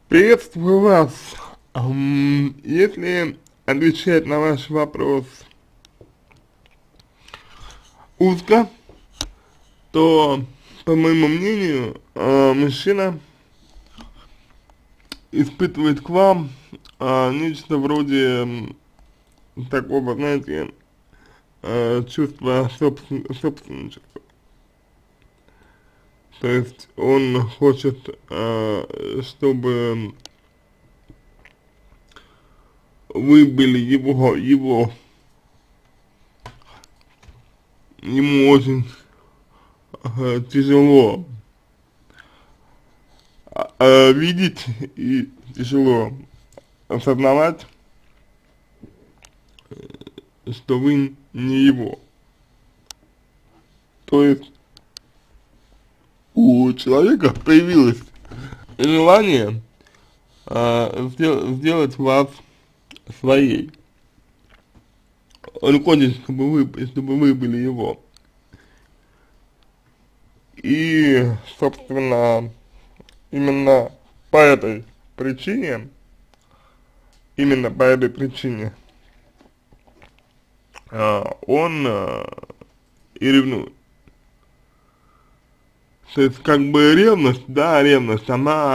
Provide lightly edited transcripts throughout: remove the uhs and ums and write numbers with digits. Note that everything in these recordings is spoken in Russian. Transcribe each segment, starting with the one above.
Приветствую вас. Если отвечать на ваш вопрос узко, то, по моему мнению, мужчина испытывает к вам нечто вроде такого, знаете, чувства собственничества. То есть он хочет, чтобы вы были ему очень тяжело видеть и тяжело осознавать, что вы не его. То есть у человека появилось желание сделать вас своей. Он хочет, чтобы вы были его. И, собственно, именно по этой причине, именно по этой причине он и ревнует. То есть, как бы ревность, да, ревность,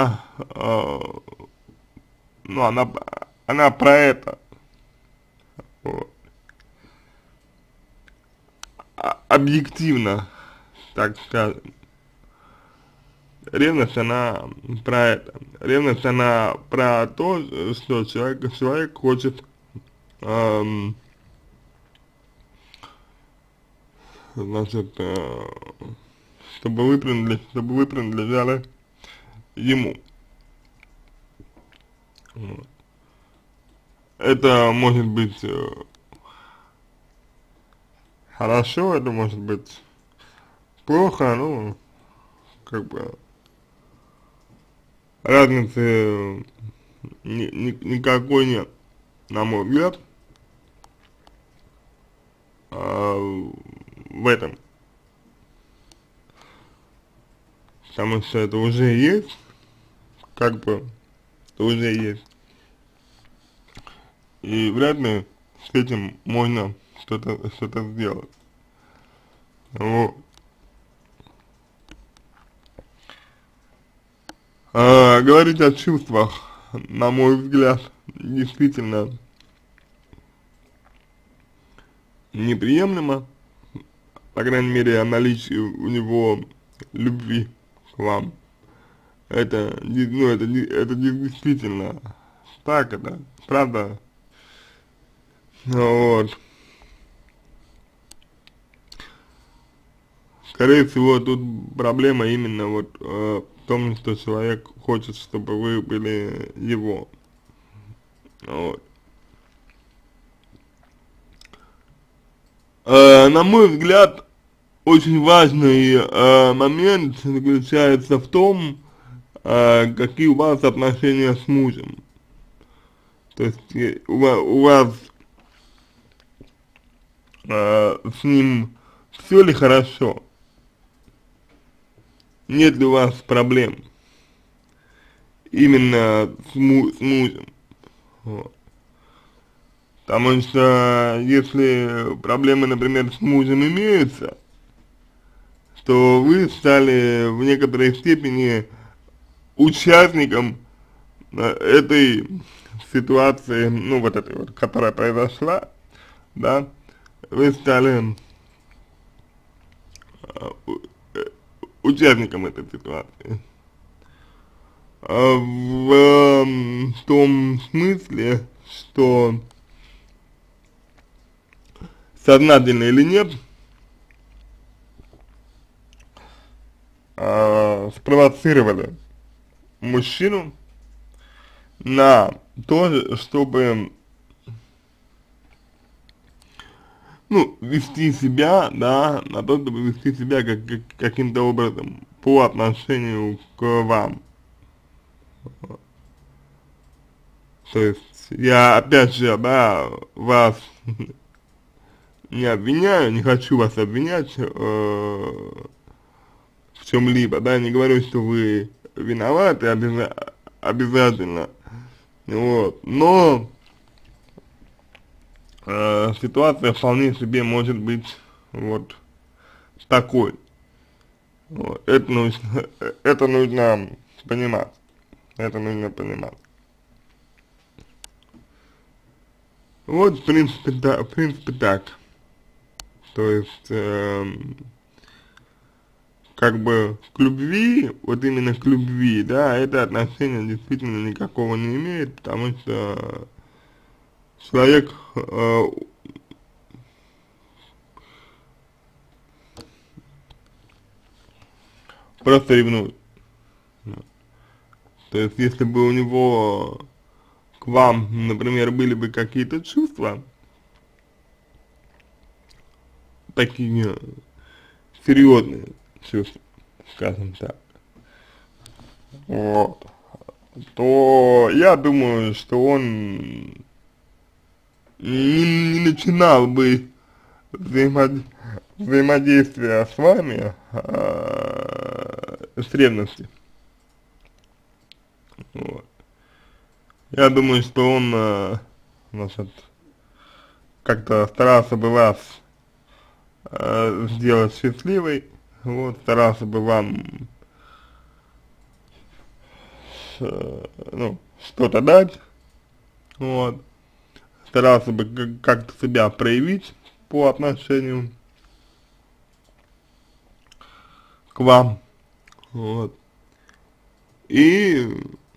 ну, она про это, вот. Объективно, так скажем. Ревность, она про это. Ревность, она про то, что человек хочет, значит, чтобы вы принадлежали ему. Вот. Это может быть хорошо, это может быть плохо, ну, как бы разницы никакой нет, на мой взгляд, в этом. Потому что это уже есть, как бы, это уже есть. И вряд ли с этим можно что-то сделать. Вот. Говорить о чувствах, на мой взгляд, действительно неприемлемо, по крайней мере, о наличии у него любви к вам. Это действительно так, это правда. Вот. Скорее всего, тут проблема именно вот в том, что человек хочет, чтобы вы были его. Вот. На мой взгляд, очень важный момент заключается в том, какие у вас отношения с мужем. То есть у вас с ним все ли хорошо? Нет ли у вас проблем именно с мужем? Вот. Потому что если проблемы, например, с мужем имеются, то вы стали в некоторой степени участником этой ситуации, ну вот этой вот, которая произошла, да, вы стали участником этой ситуации. В том смысле, что сознательно или нет, спровоцировали мужчину на то, чтобы, ну, вести себя, да, на то, чтобы вести себя каким-то образом по отношению к вам. То есть, я опять же, да, вас не обвиняю, не хочу вас обвинять в чем-либо, да, не говорю, что вы виноваты обязательно, вот, но ситуация вполне себе может быть вот такой, вот. Это нужно понимать, это нужно понимать. Вот, в принципе, да, в принципе так, то есть, как бы к любви, вот именно к любви, да, это отношение действительно никакого не имеет, потому что человек просто ревнует. То есть, если бы у него к вам, например, были бы какие-то чувства, такие серьезные чувства, скажем так, вот, то я думаю, что он не начинал бы взаимод- взаимодействие с вами с ревности. Вот. Я думаю, что он значит, как-то старался бы вас сделать счастливой, вот, старался бы вам ну, что-то дать, вот, старался бы как-то себя проявить по отношению к вам, вот, и,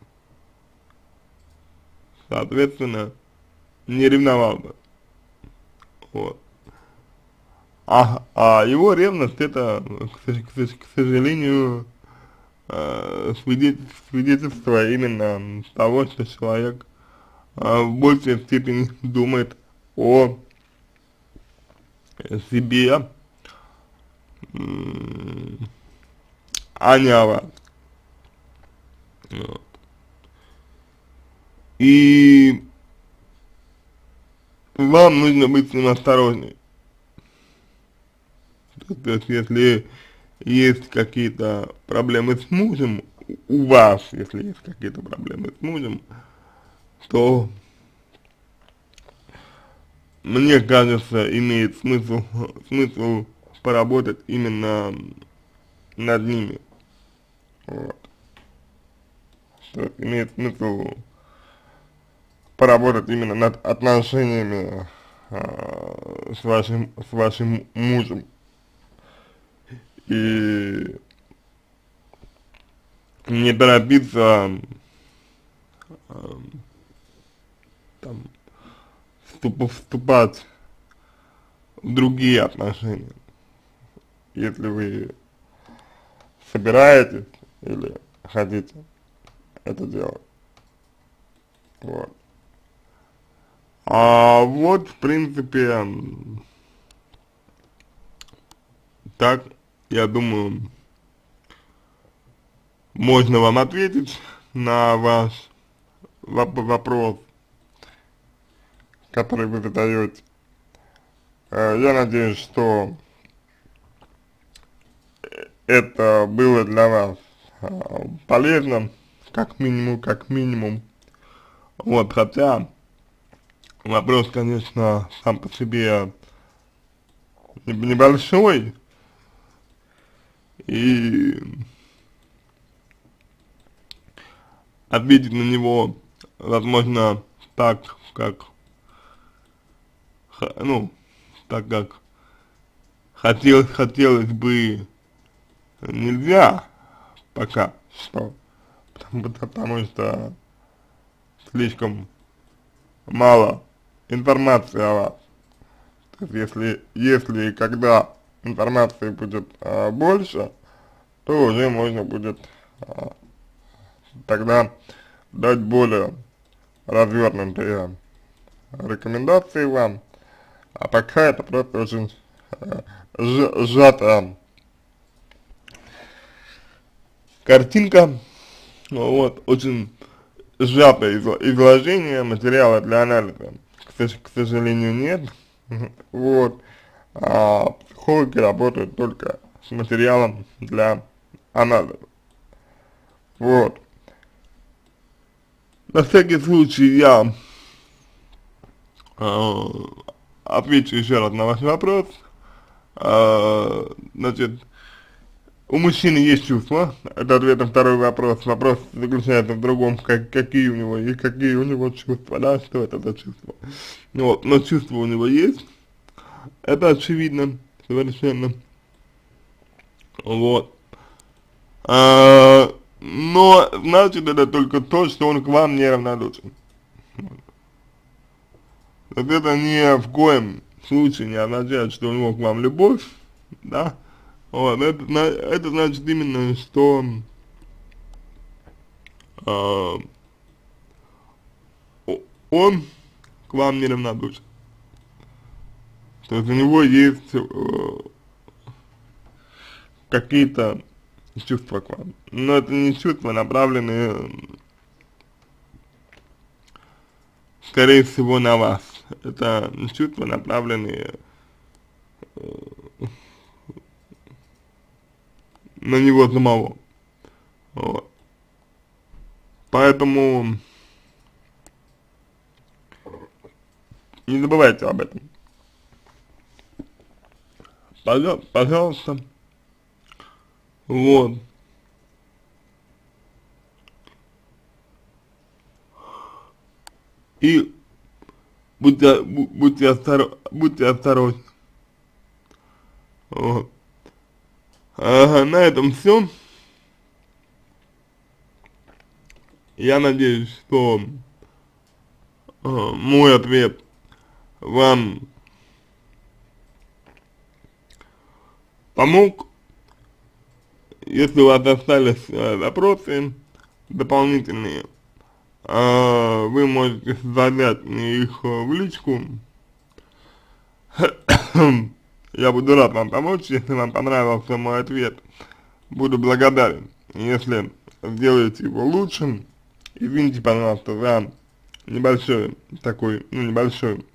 соответственно, не ревновал бы, вот. А его ревность это, к сожалению, свидетельство именно того, что человек в большей степени думает о себе, а не о вас. Вот. И вам нужно быть с ним осторожней. То есть, если есть какие-то проблемы с мужем, у вас, если есть какие-то проблемы с мужем, то, мне кажется, имеет смысл поработать именно над ними. Вот. То есть, имеет смысл поработать именно над отношениями с вашим мужем. И не торопиться там, вступать в другие отношения, если вы собираетесь или хотите это делать. Вот. А вот, в принципе, так, я думаю, можно вам ответить на ваш вопрос, который вы задаете. Я надеюсь, что это было для вас полезно, как минимум. Вот, хотя вопрос, конечно, сам по себе небольшой, и ответить на него, возможно, так, как, ну, так как хотелось бы, нельзя пока что, потому что слишком мало информации о вас. То есть если и когда информации будет больше, то уже можно будет тогда дать более развернутые рекомендации вам, а пока это просто очень сжатая картинка, вот, очень сжатое изложение материала для анализа, к сожалению, нет, вот, а психологи работают только с материалом для анализа, вот. На всякий случай я отвечу еще раз на ваш вопрос. Значит, у мужчины есть чувства, это ответ на второй вопрос. Вопрос заключается в другом, какие у него и какие у него чувства, да, что это за чувства. Вот, но чувства у него есть, это очевидно, совершенно. Вот. Но значит это только то, что он к вам неравнодушен. Вот это ни в коем случае не означает, что у него к вам любовь, да. Вот, это значит именно, что он к вам неравнодушен. То есть у него есть какие-то чувства к вам. Но это не чувства, направленные, скорее всего, на вас. Это чувства, направленные на него самого. Вот. Поэтому не забывайте об этом. Пожалуйста. Вот. И будьте осторожны. Вот. На этом все. Я надеюсь, что мой ответ вам помог. Если у вас остались вопросы дополнительные, вы можете задать мне их в личку. Я буду рад вам помочь, если вам понравился мой ответ. Буду благодарен, если сделаете его лучшим. Извините, пожалуйста, за небольшой такой, небольшой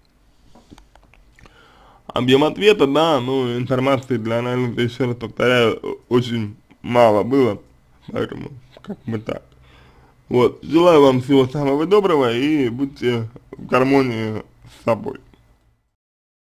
объем ответа, да, но информации для анализа, еще раз повторяю, очень мало было, поэтому как бы так. Вот, желаю вам всего самого доброго и будьте в гармонии с собой.